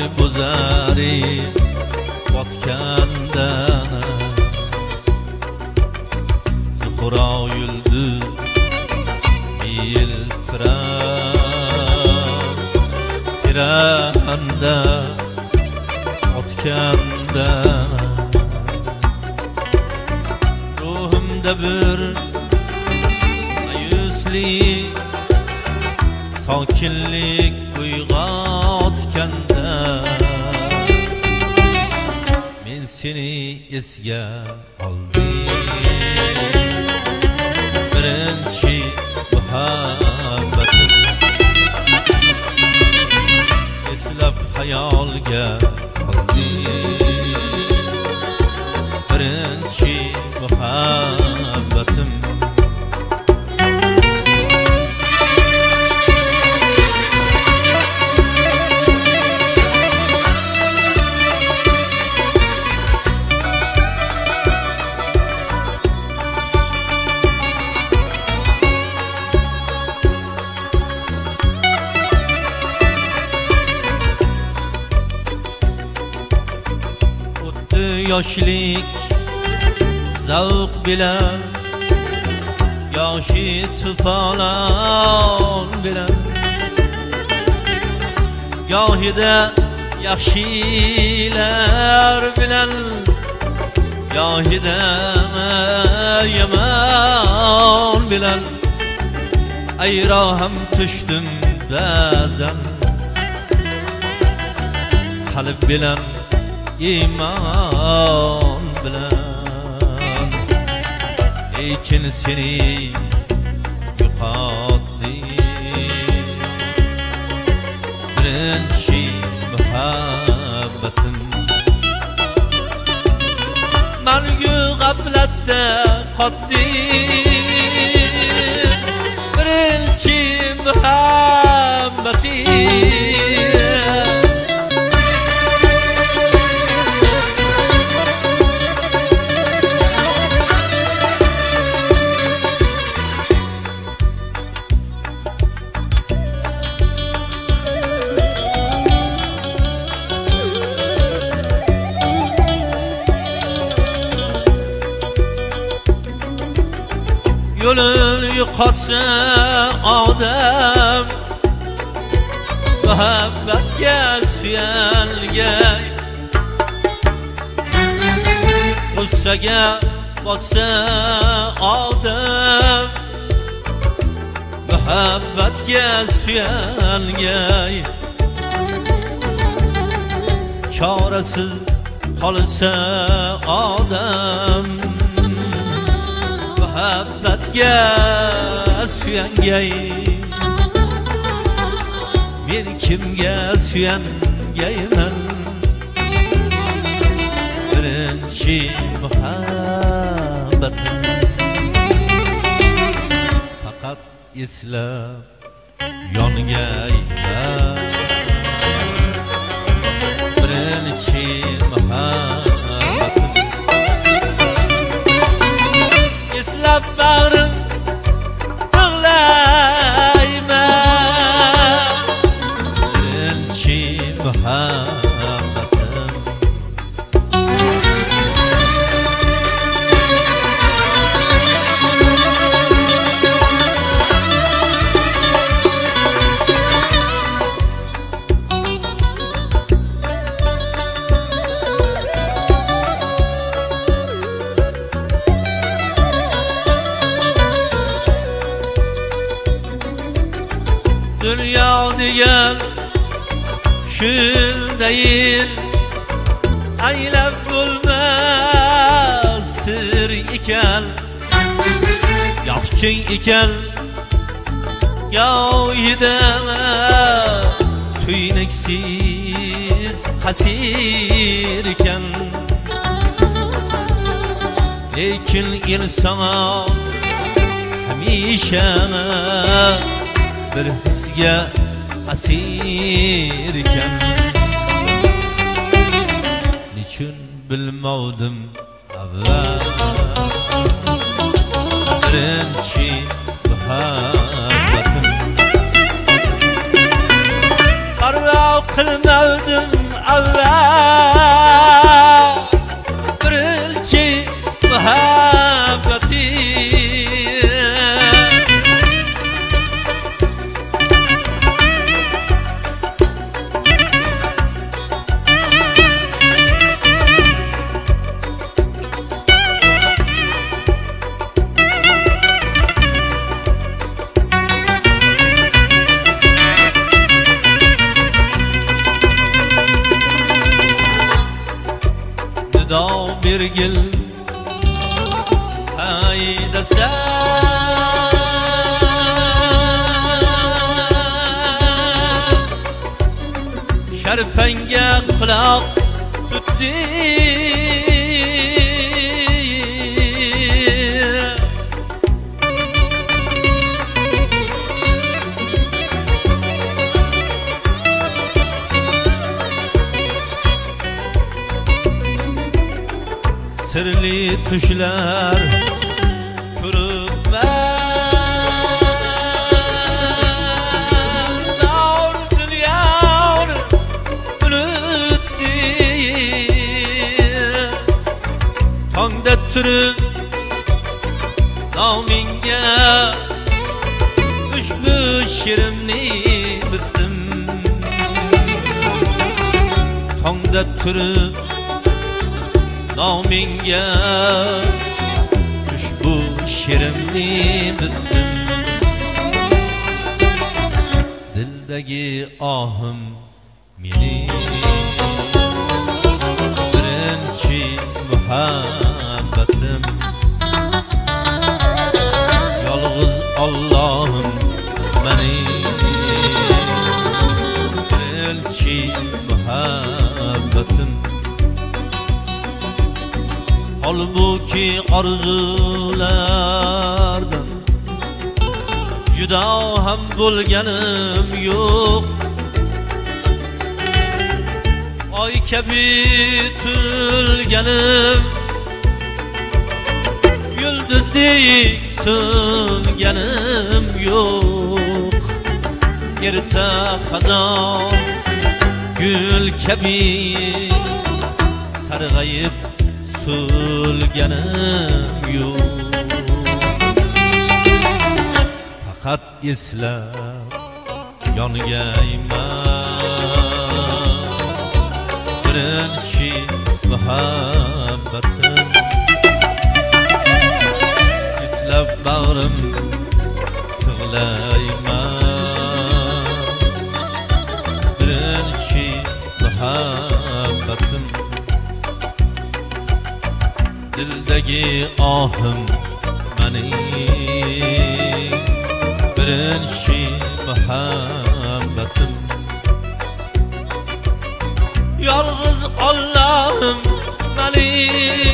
oy buzari botganda zuhra yulduz yiltirab kiranda otganda ruhimda bir mayuslik sokinlik uyg'otganda men seni esga oldim birinchi muhabbatim eslab xayolga qoldim birinchi muhabbatim yoshlik zavq bilan yoshi tufonon bilan gohida yaxshilar bilan gohida yomon bilan ayroham tushdim ba'zan qalb bilan iman bilan lekin seni yo'qotdim birinchi muhabbatim mangu g'aflatda qotdim birinchi muhabbatim yo'lini yo'qotsa odam muhabbatga suyangan g'ussaga botsa odam muhabbatga suyangan chorasiz qolsa odam muhabbatga suyangay men kimga suyangayman birinchi muhabbatim faqat eslab yongayman birinchi muhabbatim eslab bağrım tıglayman birinchi muhabbatim dünya degan shul değil aylab bo'lmas sir ekan yaxshi ekan yo'yida tuynuksiz hasir ekan lekin inson hamisha bir hisga asir ekan niçin bilmovdim avval birinchi muhabbatim parvo qilmovdim avval birinchi muhabbati bir gül hayda sen şarpanga quloq tutdi sirli tushlar ko'ribman davr dunyoni unutdi tongda turib nomingga ushbu she'rimni bitdim tongda turib nomingga ushbu she'rimni bitdim dildagi ohim mening birinchi muhabbatim yolg'iz Allohim mening birinchi muhabbatim Halbuki arzulardan juda ham bo'lganim yo'q Oy kabi to'lganim yulduzdek so'nganim yo'q Erta xazon gul kabi sarg'ayib so'lganim yo'q faqat eslab yongayman birinchi muhabbatim eslab bag'rim tig'layman birinchi muhabbatim dildagi ohim mening birinchi muhabbatim yolg'iz Allohim mening